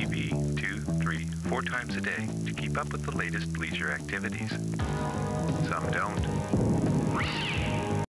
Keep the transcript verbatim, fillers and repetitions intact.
V two, three, four times a day to keep up with the latest leisure activities. Some don't.